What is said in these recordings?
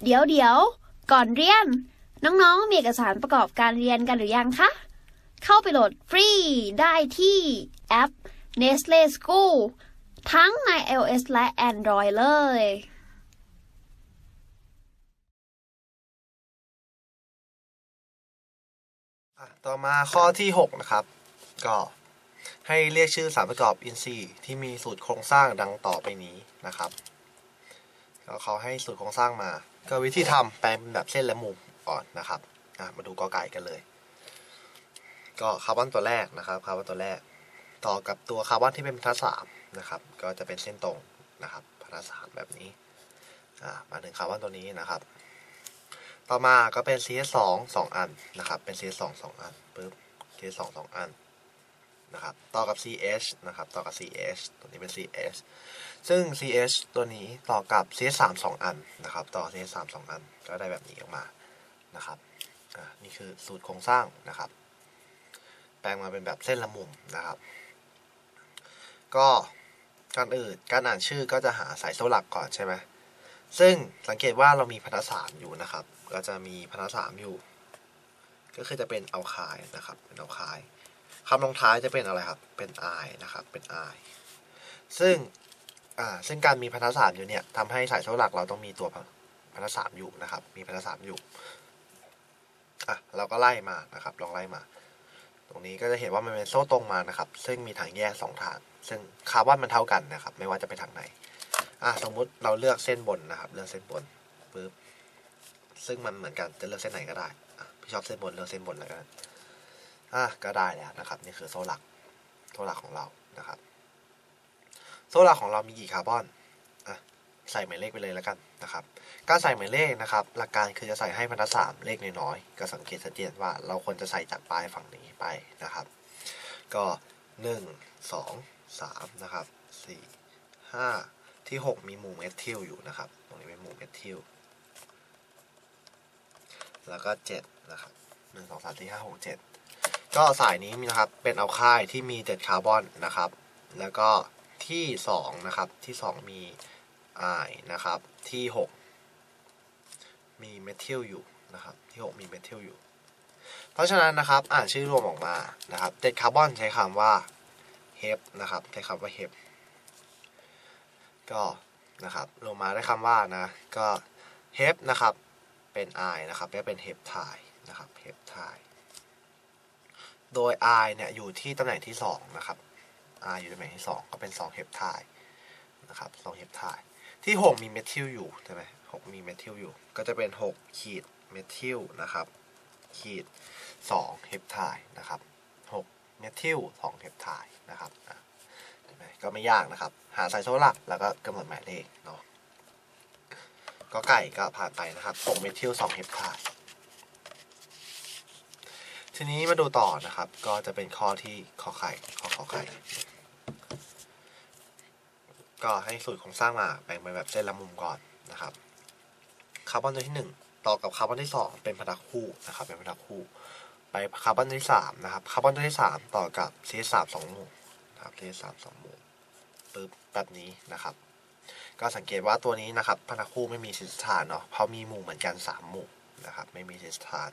เดี๋ยวก่อนเรียนน้องๆมีเอกสารประกอบการเรียนกันหรือยังคะเข้าไปโหลดฟรีได้ที่แอป Nestle School ทั้งใน iOS และ Android เลยต่อมาข้อที่6นะครับก็ให้เรียกชื่อสารประกอบอินทรีย์ที่มีสูตรโครงสร้างดังต่อไปนี้นะครับก็เขาให้สูตรโครงสร้างมาก็วิธีทำแปลงเป็นแบบเส้นและมุมก่อนนะครับมาดูกอไก่กันเลยก็คาร์บอนตัวแรกนะครับคาร์บอนตัวแรกต่อกับตัวคาร์บอนที่เป็นบรรทัด3นะครับก็จะเป็นเส้นตรงนะครับบรรทัด3แบบนี้มาถึงคาร์บอนตัวนี้นะครับต่อมาก็เป็น CH2 2 อันนะครับเป็น CH2 2 อันปึ๊บ CH2 2 อันนะครับต่อกับ CH นะครับต่อกับ CH ตัวนี้เป็น CH ซึ่ง CH ตัวนี้ต่อกับ CH3 2 อันนะครับต่อ CH3 2 อันก็ได้แบบนี้ออกมานะครับนี่คือสูตรโครงสร้างนะครับแปลงมาเป็นแบบเส้นละมุมนะครับก็การอ่านชื่อก็จะหาสายโซ่หลักก่อนใช่ไหมซึ่งสังเกตว่าเรามีพนัก3อยู่นะครับก็จะมีพนัก3อยู่ก็คือจะเป็นอัลไคน์นะครับเป็นอัลไคน์คำลงท้ายจะเป็นอะไรครับเป็นไอนะครับเป็นไอซึ่งการมีพนัก3อยู่เนี่ยทำให้สายโซ่หลักเราต้องมีตัวพนัก3อยู่นะครับมีพนัก3อยู่เราก็ไล่มานะครับลองไล่มาตรงนี้ก็จะเห็นว่ามันเป็นโซ่ตรงมานะครับซึ่งมีทางแยก2ทางซึ่งคาร์บอนมันเท่ากันนะครับไม่ว่าจะไปทางไหนสมมุติเราเลือกเส้นบนนะครับเลือกเส้นบนปึ๊บซึ่งมันเหมือนกันจะเลือกเส้นไหนก็ได้พี่ชอบเส้นบนเลือกเส้นบนแล้วกันก็ได้แล้วนะครับนี่คือโซ่หลักของเรานะครับโซ่หลักของเรามีกี่คาร์บอนใส่หมายเลขไปเลยแล้วกันนะครับการใส่หมายเลขนะครับหลักการคือจะใส่ให้บรรทัด3เลขน้อยๆก็สังเกตชัดเจนว่าเราควรจะใส่จากปลายฝั่งนี้ไปนะครับก็1 2 3นะครับ4 5ที่6มีหมู่เมทิลอยู่นะครับตรงนี้เป็นหมู่เมทิลแล้วก็7นะครับ1 2 3 4 5 6 7ก็สายนี้มีนะครับเป็นอัลไคน์ที่มี7คาร์บอนนะครับแล้วก็ที่2นะครับที่2มีไอนะครับที่6มีเมทิลอยู่นะครับที่6มีเมทิลอยู่เพราะฉะนั้นนะครับอ่านชื่อรวมออกมานะครับ7คาร์บอนใช้คำว่าเฮปนะครับใช้คำว่าเฮปก็นะครับลงมาได้คำว่านะก็เฮปนะครับเป็นไอนะครับและเป็นเฮปไทด์นะครับเฮปไทด์โดย I เนี่ยอยู่ที่ตำแหน่งที่2นะครับ I อยู่ตำแหน่งที่2ก็เป็น2เฮปไทด์นะครับ2เฮปไทด์ที่6มีเมทิลอยู่ใช่ไหม6มีเมทิลอยู่ก็จะเป็น6ขีดเมทิลนะครับขีด2เฮปไทด์นะครับ6เมทิล2เฮปไทด์นะครับเห็นไหมก็ไม่ยากนะครับหาสายโซ่หลักแล้วก็กำหนดหมายเลขเนาะก็ไก่ก็ผ่านไปนะครับ6เมทิล2เฮปไทด์ทีนี้มาดูต่อนะครับก็จะเป็นข้อที่ขอไข่ก็ให้สูตรโครงสร้างมาแบ่งเป็นแบบเส้นละมุมก่อนนะครับคาร์บอนตัวที่1ต่อกับคาร์บอนที่2เป็นพนักคู่นะครับเป็นพนักคู่ไปคาร์บอนตัวที่3นะครับคาร์บอนตัวที่3ต่อกับ CH3 2 หมู่นะครับ CH3 2 หมู่ปึ๊บแบบนี้นะครับก็สังเกตว่าตัวนี้นะครับพนักคู่ไม่มีซิสทานเนาะเพราะมีหมู่เหมือนกัน3 หมู่นะครับไม่มีซิสทาน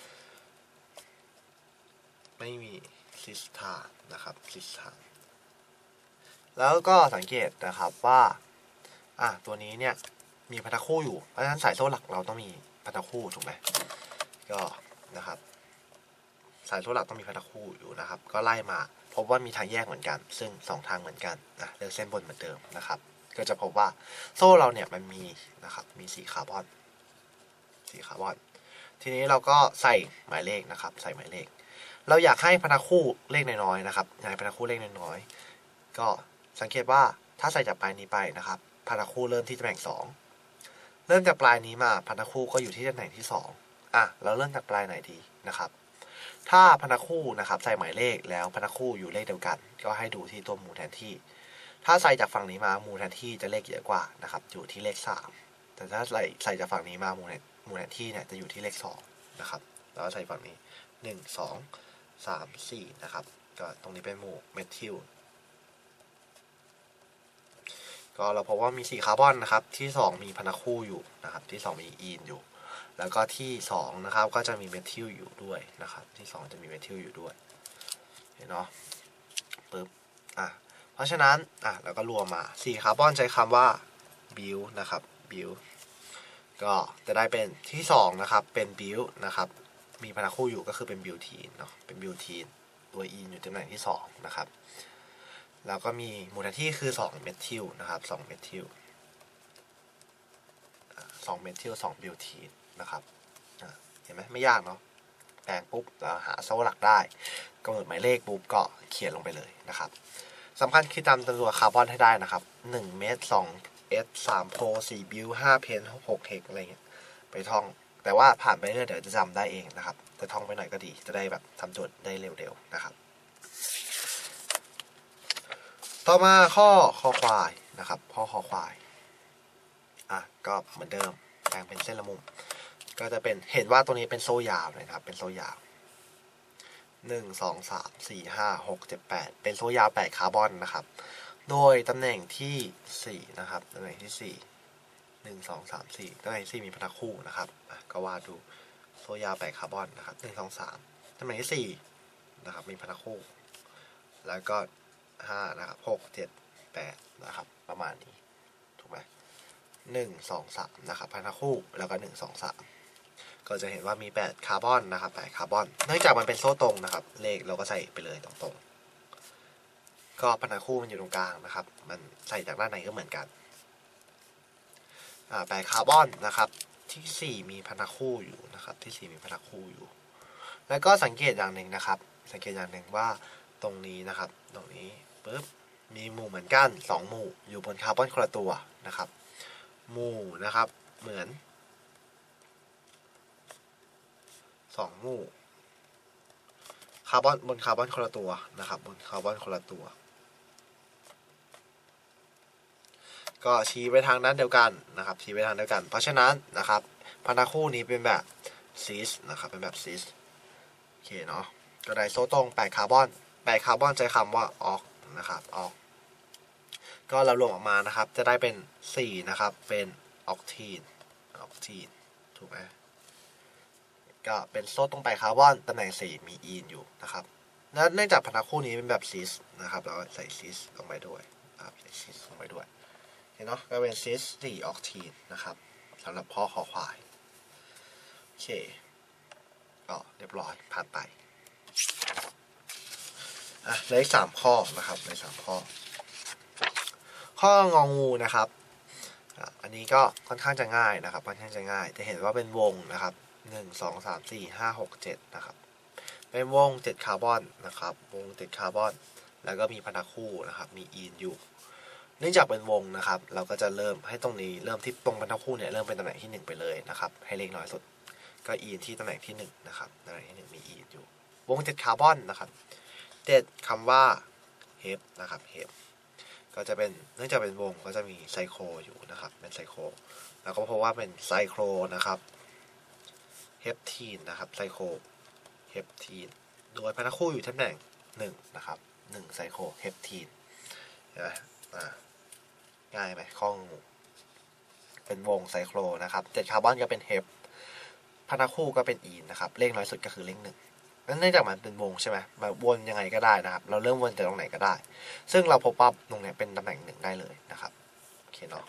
นะครับซิสทานแล้วก็สังเกตนะครับว่าตัวนี้เนี่ยมีพนักคู่อยู่เพราะฉะนั้นสายโซ่หลักเราต้องมีพนักคู่ถูกไหมก็นะครับสายโซ่หลักต้องมีพนักคู่อยู่นะครับก็ไล่มาพบว่ามีทางแยกเหมือนกันซึ่ง2ทางเหมือนกันเลือกเส้นบนเหมือนเดิมนะครับก็จะพบว่าโซ่เราเนี่ยมันมีนะครับมี4คาร์บอนทีนี้เราก็ใส่หมายเลขนะครับใส่หมายเลขเราอยากให้พนักคู่เลขน้อยๆนะครับอยากให้พนักคู่เลขน้อยๆก็สังเกตว่าถ้าใส่จากปลายนี้ไปนะครับพนักคู่เริ่มที่ตำแหน่ง2เริ่มจากปลายนี้มาพนักคู่ก็อยู่ที่ตำแหน่งที่2เราเริ่มจากปลายไหนดีนะครับถ้าพนักคู่นะครับใส่หมายเลขแล้วพนักคู่อยู่เลขเดียวกันก็ให้ดูที่ตัวหมู่แทนที่ถ้าใส่จากฝั่งนี้มาหมู่แทนที่จะเลขเยอะกว่านะครับอยู่ที่เลข3แต่ถ้าใส่จากฝั่งนี้มาหมู่แทนที่เนี่ยจะอยู่ที่เลข2นะครับแล้วใส่ฝั่งนี้1 2 3 4นะครับก็ตรงนี้เป็นหมู่เมทิลก็เราพบว่ามี4คาร์บอนนะครับที่2มีพันธะคู่อยู่นะครับที่2มีอีนอยู่แล้วก็ที่2นะครับก็จะมีเมทิลอยู่ด้วยนะครับที่2จะมีเมทิลอยู่ด้วยเห็นเนาะปึ๊บเพราะฉะนั้นเราก็รวมมา4คาร์บอนใช้คำว่าบิวนะครับบิวก็จะได้เป็นที่2นะครับเป็นบิวนะครับมีพันธะคู่อยู่ก็คือเป็นบิวทีนเนาะเป็นบิวทีนตัวอีนอยู่ตำแหน่งที่2นะครับแล้วก็มีมูลที่คือ2เมทิลนะครับ2เมทิล2เมทิล2บิวทีนนะครับเห็นไหมไม่ยากเนาะแปลงปุ๊บเราหาโซ่หลักได้กำหนดหมายเลขปุ๊บก็เขียนลงไปเลยนะครับสำคัญคือจำจำนวนคาร์บอนให้ได้นะครับ1เมตร2 S 3โพ4บิว5เพน6เฮกอะไรเงี้ยไปท่องแต่ว่าผ่านไปเรื่อยเดี๋ยวจะจำได้เองนะครับจะท่องไปหน่อยก็ดีจะได้แบบทำโจทย์ได้เร็วๆนะครับต่อมาข้อควายนะครับข้อควายก็เหมือนเดิมแบ่งเป็นเส้นละมุมก็จะเป็นเห็นว่าตัวนี้เป็นโซ่ยาวเลยครับเป็นโซ่ยาว1 2 3 4 5 6 7 8เป็นโซ่ยาว8คาร์บอนนะครับโดยตำแหน่งที่4นะครับตำแหน่งที่4 1 2 3 4ตำแหน่งที่4มีพันธะคู่นะครับก็วาดดูโซ่ยาว8คาร์บอนนะครับ1 2 3ตำแหน่งที่4นะครับมีพันธะคู่แล้วก็5นะครับ6 7 8นะครับประมาณนี้ถูกไหม1 2 3นะครับพันธะคู่แล้วก็1 2 3ก็จะเห็นว่ามี8คาร์บอนนะครับ8คาร์บอนเนื่องจากมันเป็นโซ่ตรงนะครับเลขเราก็ใส่ไปเลยตรงๆก็พันธะคู่มันอยู่ตรงกลางนะครับมันใส่จากด้านในก็เหมือนกัน8คาร์บอนนะครับที่4มีพันธะคู่อยู่นะครับที่4มีพันธะคู่อยู่แล้วก็สังเกตอย่างหนึ่งนะครับสังเกตอย่างหนึ่งว่าตรงนี้นะครับตรงนี้ปึ๊บมีหมู่เหมือนกัน2หมู่อยู่บนคาร์บอนคนละตัวนะครับหมู่นะครับเหมือน2หมู่คาร์บอนบนคาร์บอนคนละตัวนะครับบนคาร์บอนคนละตัวก็ชี้ไปทางนั้นเดียวกันนะครับชี้ไปทางเดียวกันเพราะฉะนั้นนะครับพันธะคู่นี้เป็นแบบซิสนะครับเป็นแบบซิสโอเคเนาะก็ได้โซ่ตรง8คาร์บอน8คาร์บอนใช้คำว่าออกนะครับออกก็เรารวมออกมานะครับจะได้เป็น4นะครับเป็นออกทีนถูกไหมก็เป็นโซ่ตรง8คาร์บอนตำแหน่ง4มีอีนอยู่นะครับแล้วเนื่องจากพันธะคู่นี้เป็นแบบซิสนะครับเราใส่ซิสลงไปด้วยใส่ซิสลงไปด้วยเห็นเนาะก็เป็นซิส4ออกทีนนะครับสำหรับข้อคอควายโอเคก็เรียบร้อยผ่านไปเหลืออีก3ข้อนะครับใน3ข้อข้ององูนะครับอันนี้ก็ค่อนข้างจะง่ายนะครับค่อนข้างจะง่ายจะเห็นว่าเป็นวงนะครับ1 2 3 4 5 6 7นะครับเป็นวง7คาร์บอนนะครับวง7คาร์บอนแล้วก็มีพันธะคู่นะครับมีอีนอยู่เนื่องจากเป็นวงนะครับเราก็จะเริ่มให้ตรงนี้เริ่มที่ตรงพันธะคู่เนี่ยเริ่มเป็นตำแหน่งที่1ไปเลยนะครับให้เล็กน้อยสุดก็อีนที่ตำแหน่งที่1นะครับตำแหน่งที่1มีอีนอยู่วง7คาร์บอนนะครับ7คำว่าเฮปนะครับเฮปก็จะเป็นเนื่องจากเป็นวงก็จะมีไซโครอยู่นะครับเป็นไซโครแล้วก็เพราะว่าเป็นไซโครนะครับเฮปทีนนะครับไซโครเฮปทีนโดยพันธะคู่อยู่ที่ตำแหน่ง1นะครับ1ไซโครเฮปทีนเห็นไหมง่ายไหมข้องูเป็นวงไซโครนะครับ7คาร์บอนก็เป็นเฮปพันธะคู่ก็เป็นอีนนะครับเลขน้อยสุดก็คือเลข1เนื่องจากมันเป็นวงใช่ไหมมาวนยังไงก็ได้นะครับเราเริ่มวนจากตรงไหนก็ได้ซึ่งเราพบว่าตรงนี้เป็นตำแหน่ง1ได้เลยนะครับโอเคเนาะ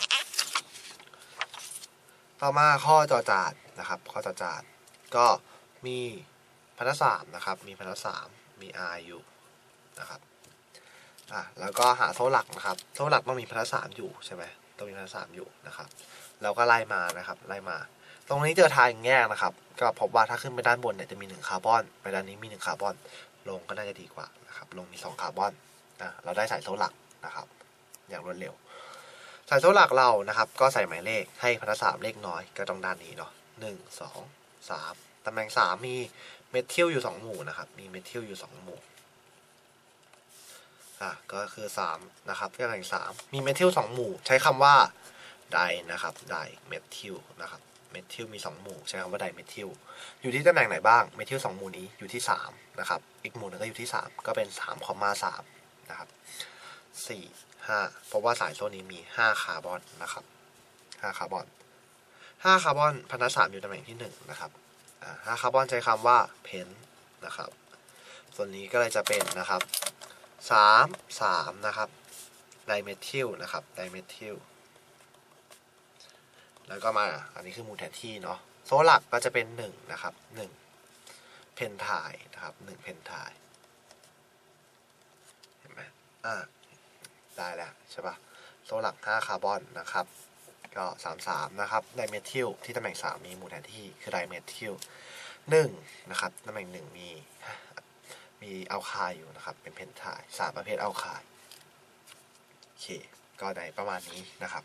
ต่อมาข้อจอจานนะครับข้อจอจานก็มีพันธะ3นะครับมีพันธะ3มี R อยู่นะครับแล้วก็หาโซ่หลักนะครับโซ่หลักต้องมีพันธะ3อยู่ใช่ไหมต้องมีพันธะ3อยู่นะครับเราก็ไล่มานะครับไล่มาตรงนี้เจอทางแยกนะครับก็พบว่าถ้าขึ้นไปด้านบนเนี่ยจะมี1คาร์บอนไปด้านนี้มี1คาร์บอนลงก็น่าจะดีกว่านะครับลงมี2คาร์บอนเราได้สายโซ่หลักนะครับอย่างรวดเร็วสายโซ่หลักเรานะครับก็ใส่หมายเลขให้พันธะ3เลขน้อยก็ต้องด้านนี้เนาะ1 2 3ตำแหน่ง3มีเมทิลอยู่2หมู่นะครับมีเมทิลอยู่2หมู่ก็คือ3นะครับตำแหน่ง3มีเมทิล2หมู่ใช้คำว่าไดนะครับไดเมทิลนะครับเมทิลมี2หมู่ใช้คำว่าไดเมทิลอยู่ที่ตำแหน่งไหนบ้างเมทิล2หมู่นี้อยู่ที่3นะครับอีกหมู่นึงก็อยู่ที่3ก็เป็น3,3นะครับ4 5เพราะว่าสายโซ่นี้มี5คาร์บอนนะครับ5คาร์บอน5คาร์บอนพันธะ3อยู่ตำแหน่งที่1นะครับ5คาร์บอนใช้คำว่าเพนนะครับส่วนนี้ก็เลยจะเป็นนะครับ3นะครับไดเมทิลนะครับไดเมทิลแล้วก็มาอันนี้คือมูลแทนที่เนาะโซ่หลักก็จะเป็น1นะครับ1เพนไทน์นะครับ1เพนไทน์เห็นไหมได้แล้วใช่ปะโซ่หลัก5คาร์บอนนะครับก็33นะครับไดเมทิลที่ตำแหน่ง3มีมูลแทนที่คือไดเมทิล1นะครับตำแหน่ง1มีอัลคายอยู่นะครับเป็นเพนไทน์3ประเภทอัลคายโอเคก็ได้ประมาณนี้นะครับ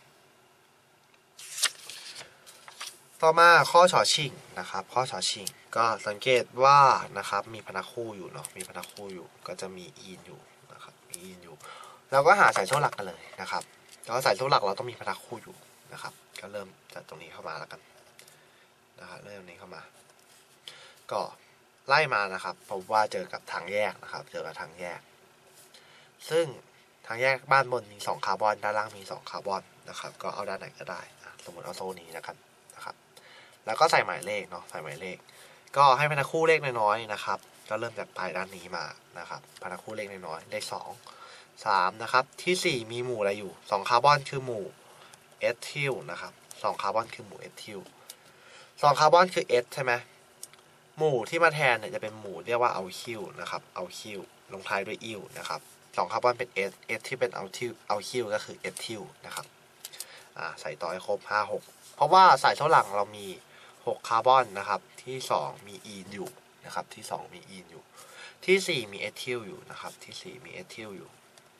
ต่อมาข้อฉอชิงนะครับข้อฉอชิงก็สังเกตว่านะครับมีพนักคู่อยู่เนาะมีพนักคู่อยู่ก็จะมีอีนอยู่นะครับมีอีนอยู่เราก็หาสายโซ่หลักกันเลยนะครับแล้วสายโซ่หลักเราต้องมีพนักคู่อยู่นะครับก็เริ่มจากตรงนี้เข้ามาแล้วกันนะครับเริ่มนี้เข้ามาก็ไล่มานะครับพบว่าเจอกับทางแยกนะครับเจอกับทางแยกซึ่งทางแยกบ้านบนมี2คาร์บอนด้านล่างมี2คาร์บอนนะครับก็เอาด้านไหนก็ได้สมมติเอาโซ่นี้นะครับแล้วก็ใส่หมายเลขเนาะใส่หมายเลขก็ให้พนักคู่เลขน้อยๆนะครับก็เริ่มจากปลายด้านนี้มานะครับพนักคู่เลขน้อยๆเลข2 3นะครับที่4มีหมู่อะไรอยู่2คาร์บอนคือหมู่เอทิลนะครับ2คาร์บอนคือหมู่เอทิล2คาร์บอนคือเอใช่ไหมหมู่ที่มาแทนเนี่ยจะเป็นหมู่เรียกว่าอัลคิลนะครับอัลคิลลงท้ายด้วยอิลนะครับ2คาร์บอนเป็นเอที่เป็นอัลคิลก็คือเอทิลนะครับใส่ต่อให้ครบ5 6เพราะว่าสายโซ่หลักเรามี6คาร์บอนนะครับที่2มีอีนอยู่นะครับที่2มีอีนอยู่ที่4มีเอทิลอยู่นะครับที่4มีเอทิลอยู่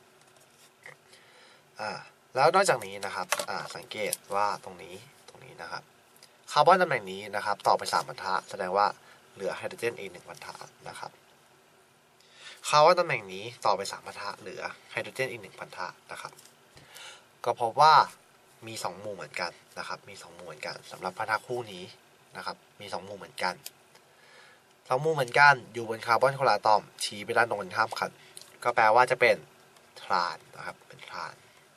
แล้วนอกจากนี้นะครับสังเกตว่าตรงนี้นะครับคาร์บอนตำแหน่งนี้นะครับต่อไป3บรรทัดแสดงว่าเหลือไฮโดรเจนอีก1บรรทัดนะครับคาร์บอนตำแหน่งนี้ต่อไป3บรรทัดเหลือไฮโดรเจนอีก1บรรทัดนะครับก็พบว่ามี2หมู่เหมือนกันนะครับมี2หมู่เหมือนกันสำหรับพนักคู่นี้นะครับมี2หมู่เหมือนกัน2หมู่เหมือนกันอยู่บนคาร์บอนคนละอะตอมชี้ไปด้านตรงกันข้ามกันก็แปลว่าจะเป็นทรานนะครับเป็นทราน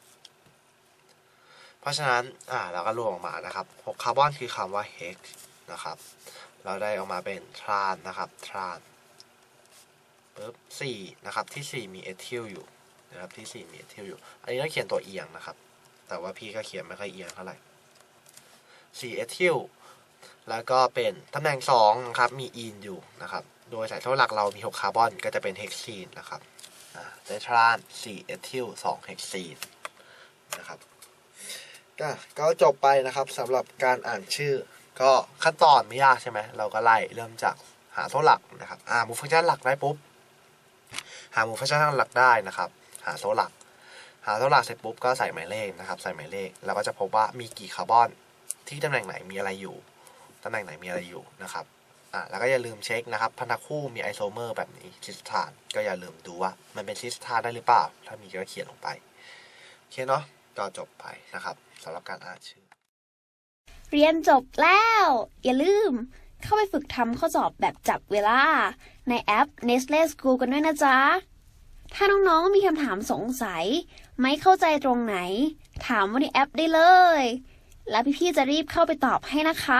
เพราะฉะนั้นเราก็รวมออกมานะครับ6คาร์บอนคือคำว่าเฮกนะครับเราได้ออกมาเป็นทรานนะครับทรานปุ๊บ4นะครับที่4มีเอทิลอยู่นะครับที่4มีเอทิลอยู่อันนี้ต้องเขียนตัวเอียงนะครับแต่ว่าพี่ก็เขียนไม่ค่อยเอียงเท่าไหร่4เอทิลแล้วก็เป็นตำแหน่ง2นะครับมีอีนอยู่นะครับโดยสายโซ่หลักเรามี6คาร์บอนก็จะเป็นเฮกซีนนะครับได้ทราน4เอทิล2เฮกซีนนะครับก็จบไปนะครับสำหรับการอ่านชื่อก็ขั้นตอนไม่ยากใช่ไหมเราก็ไล่เริ่มจากหาโซ่หลักนะครับหมู่ฟังก์ชันหลักได้ปุ๊บหาหมู่ฟังก์ชันหลักได้นะครับหาโซ่หลักเสร็จปุ๊บก็ใส่หมายเลขนะครับใส่หมายเลขแล้วก็จะพบว่ามีกี่คาร์บอนที่ตำแหน่งไหนมีอะไรอยู่ตำแหน่งไหนมีอะไรอยู่นะครับแล้วก็อย่าลืมเช็คนะครับพนักคู่มีไอโซเมอร์แบบนี้ซิสทานก็อย่าลืมดูว่ามันเป็นซิสทานได้หรือเปล่าถ้ามีก็เขียนลงไปโอเคเนาะก็จบไปนะครับสำหรับการอ่านชื่อเรียนจบแล้วอย่าลืมเข้าไปฝึกทำข้อสอบแบบจับเวลาในแอป Nestle School กันด้วยนะจ๊ะถ้าน้องๆมีคำถามสงสัยไม่เข้าใจตรงไหนถามว่าในแอปได้เลยแล้วพี่ๆจะรีบเข้าไปตอบให้นะคะ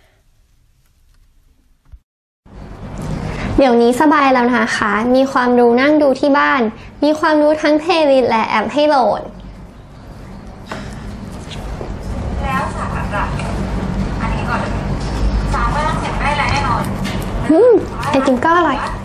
เดี๋ยวนี้สบายแล้วนะคะมีความรู้นั่งดูที่บ้านมีความรู้ทั้งเพลย์ลิสต์และแอปให้โหลดแล้วสามหลักอันนี้ก่อน3ไม่ต้องเขียนได้แล้วแน่นอนไอติมก็อร่อย